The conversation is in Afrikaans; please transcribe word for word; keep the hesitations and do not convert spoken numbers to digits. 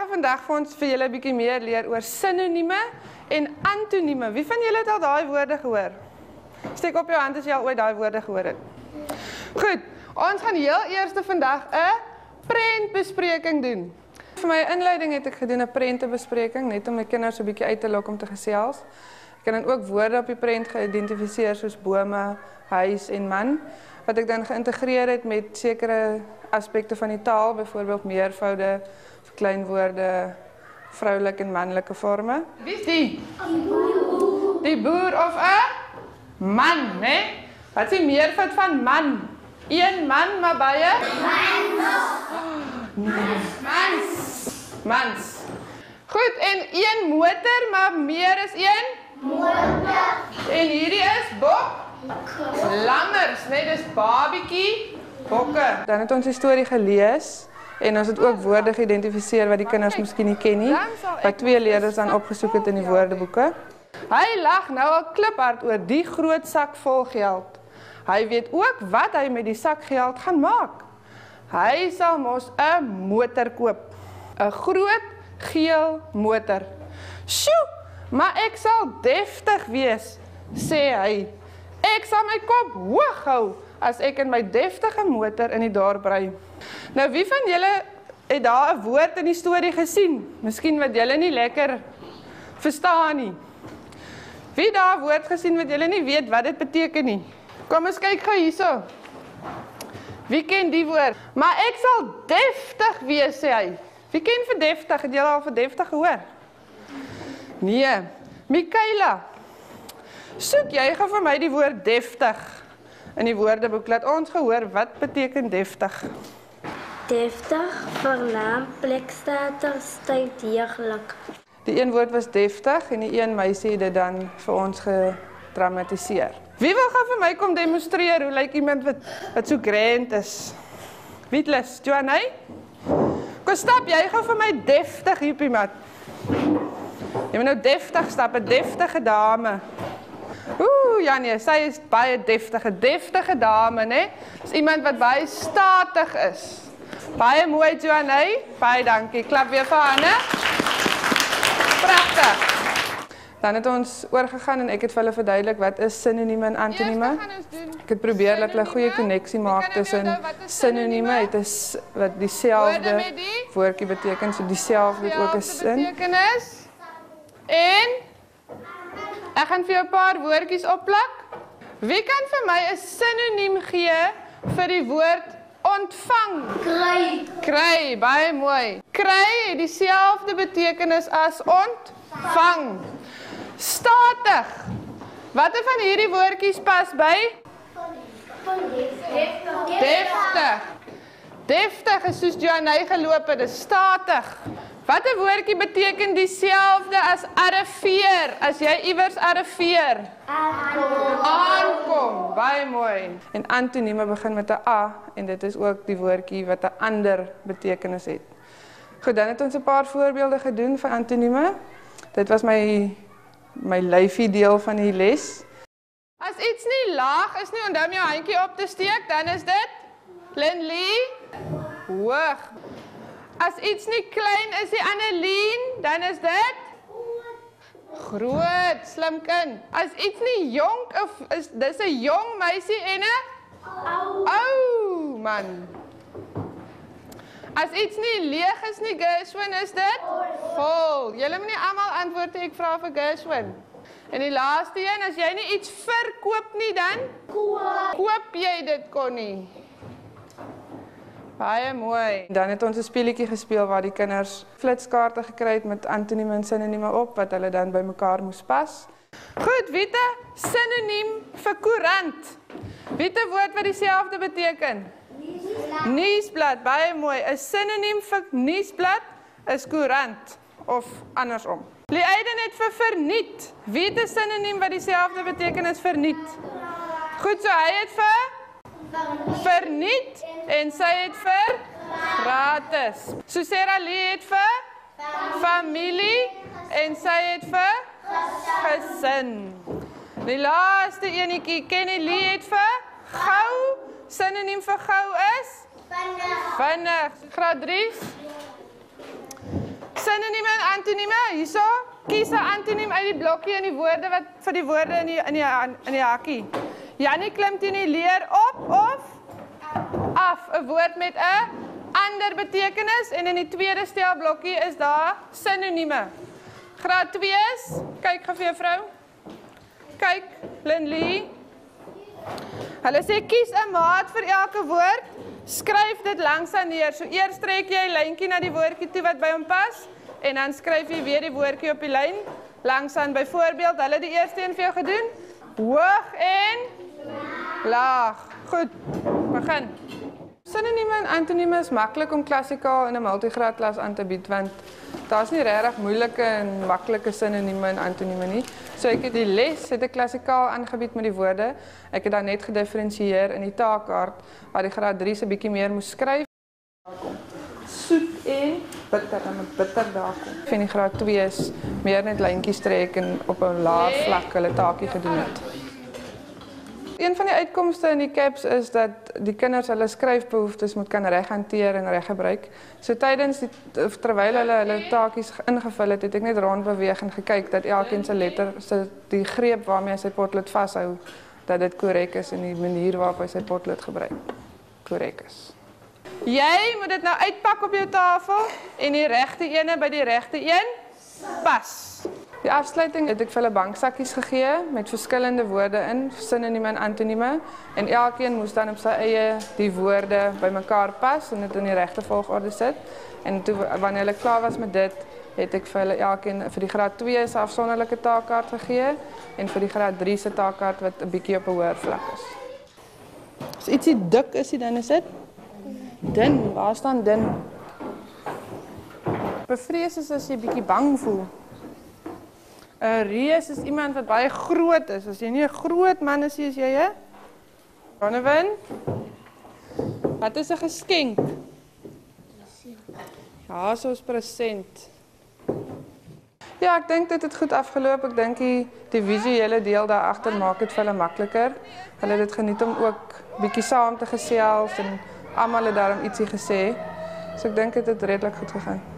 gaan vandag vir ons vir julle 'n bietjie meer leer oor sinonieme en antonieme. Wie van julle het al daai woorde gehoor? Steek op jou hand as jy al ooit daai woorde gehoor het. Goed, ons gaan heel eers vandag 'n prentbespreking doen. Vir my inleiding het ek gedoen 'n prentebespreking, net om my kinders 'n bietjie uit te lok om te gesels. Ek het dan ook woorde op die prent geïdentifiseer soos bome, huis en man, wat ek dan geïntegreer het met sekere aspekte van die taal, byvoorbeeld meervoude, verkleinwoorde, vroulik en manlike forme. Wie is die? Die boer of 'n man, né? Wat is die meervoud van man? Een man, maar baie? Mans. Mans. Goed, en een motor, maar meer is een? Motor. En hierdie is bok? Lammers, nee, dis babietjie, bokke. Dan het ons die storie gelees en ons het ook woorde geïdentifiseer wat die kinders miskien nie ken nie, wat twee leerders dan opgesoek het in die woordeboeke. Hy lag nou al kliphard oor die groot sak vol geld. Hy weet ook wat hy met die sak geld gaan maak. Hy sal mos 'n motor koop. 'n Groot geel motor. Sjoe, maar ek sal deftig wees, sê hy. Ek sal my kop hoog hou as ek in my deftige motor in die dorp ry. Nou, wie van julle het daar 'n woord in die storie gesien? Miskien wat julle nie lekker verstaan nie. Wie daar 'n woord gesien wat julle nie weet wat dit beteken nie? Kom ons kyk gou hierso. Wie ken die woord? Maar ek sal deftig wees, sê hy. Wie ken vir deftig? Het julle al vir deftig gehoor? Nee. Mikaela, soek jy gou vir my die woord deftig in die woordeboek. Laat ons gehoor wat beteken deftig. Deftig, vernaam, plekstatig, styf, deeglik. Die een woord was deftig en die een meisie het dit dan vir ons gedramatiseer. Wie wil gaan vir my kom demonstreer hoe lyk iemand wat, wat so grand is? Wie het lus? Joanne? Kom stap jy gou vir my deftig hier op die mat. Jy moet nou deftig stap, 'n deftige dame. Oeh, ja nee, sy is baie deftige, deftige dame, né? Is iemand wat baie statig is. Baie mooi, Joanne. Baie dankie. Klap weer vir Hanne. Pragtig. Dan het ons oorgegaan en ek het vir hulle verduidelik wat is sinonieme en antonieme. Ek het probeer dat hulle 'n goeie koneksie maak tussen sinonieme, het is wat dieselfde woordjie beteken, so dieselfde ook 'n sin. En ek gaan vir jou 'n paar woordjies opplak. Wie kan vir my 'n sinoniem gee vir die woord ontvang? Kry. Kry, baie mooi. Kry het dieselfde betekenis as ontvang. Statig. Watter van hierdie woordjies pas by? Deftig. Deftig is soos Joanne geloop het, dis statig. Watter woordjie beteken dieselfde as arriveer? As jy iewers arriveer? Aankom. Aankom, baie mooi. En antonieme begin met 'n a en dit is ook die woordjie wat 'n ander betekenis het. Goed, dan het ons 'n paar voorbeelde gedoen vir antonieme. Dit was my my lyfie deel van die les. As iets nie laag is nie, onthou om jou handjie op te steek, dan is dit Lindley, hoog. As iets nie klein is die Annelien, dan is dit groot, slim kind. As iets nie jonk of is dis 'n jong meisie en 'n ou man. As iets nie leeg is nie, Gershwin, is dit vol. Julle moet nie almal antwoord ek vra vir Gershwin. En die laaste een, as jy nie iets verkoop nie, dan koop, koop jy dit, Connie. Baie mooi. Dan het ons 'n speletjie gespeel waar die kinders flitskaarte gekry het met antonieme en sinonieme op, wat hulle dan by mekaar moes pas. Goed, weet 'n sinoniem vir koerant? Weet 'n woord wat dieselfde beteken? Nuusblad, baie mooi. 'n Sinoniem vir nuusblad is koerant of andersom. Leiden het vir verniet. Wie het 'n sinoniem wat dieselfde betekenis verniet? Goed, so hy het vir verniet en sy het vir gratis. So Sarah Lee het vir familie en sy het vir gesin. Die laaste enetjie, Kenny Lee het vir gou. Sinoniem vir gou is? Vinnig. Vinnig. Graad drie. Sinonieme en antonieme, hierso. Kies 'n antoniem uit die blokkie in die woorde wat vir die woorde in die in die in die hakkie. Jannie klim teen die leer op of af, 'n woord met 'n ander betekenis en in die tweede stel blokkie is daar sinonieme. Graad twee's, kyk gou vir juffrou. Kyk, Lynlee. Hulle sê kies 'n maat vir elke woord. Skryf dit langs aan neer. So eers trek jy 'n lyntjie na die woordjie toe wat by hom pas en dan skryf jy weer die woordjie op die lyn langs aan. Byvoorbeeld, hulle die eerste een vir jou gedoen. Hoog en laag. Goed. Begin. Sinonieme en antonieme is maklik om klassikaal in 'n multigraad klas aan te bied want daar's nie regtig moeilike en maklike sinonieme en antonieme nie. So ek het die les het ek klassikaal aangebied met die woorde. Ek het dan net gedifferensieer in die taakkaart waar die graad drie se bietjie meer moes skryf. Soet en bitter, dan moet bitter daar kom. Ek vind die graad twee is meer net lyntjies trek en op 'n lae vlak hulle taakie gedoen het. Een van die uitkomste in die C A P S is dat die kinders hulle skryfbehoeftes moet kan reg hanteer en reg gebruik. So tydens die terwyl hulle hulle taakies ingevul het, het ek net rond beweeg en gekyk dat elkeen se letter, se die greep waarmee hy sy potlood vashou, dat dit korrek is en die manier waarop hy sy potlood gebruik korrek is. Jy moet dit nou uitpak op jou tafel en die regte ene by die regte een pas. Die afsluiting het ek vir hulle banksakkies gegee met verskillende woorde in, sinonieme en antonieme en elkeen moes dan op sy eie die woorde bymekaar pas en dit in die regte volgorde sit. En toe wanneer hulle klaar was met dit, het ek vir hulle elkeen vir die graad twee se afsonderlike taakkaart gegee en vir die graad drie se taakkaart wat 'n bietjie op 'n hoër vlak is. As ietsie dik is, dan is dit dun. Waar staan dun? Bevrees is as jy bietjie bang voel. 'n Reus is iemand wat baie groot is. As jy nie 'n groot man is, is jy, hè? Donovan? Wat is 'n geskenk? Ja, soos present. Ja, ek dink dit het goed afgeloop. Ek dink die, die visuele deel daar agter maak dit vir hulle makliker. Hulle het dit geniet om ook bietjie saam te gesels en almal het daarom ietsie gesê. So ek dink dit het redelik goed gegaan.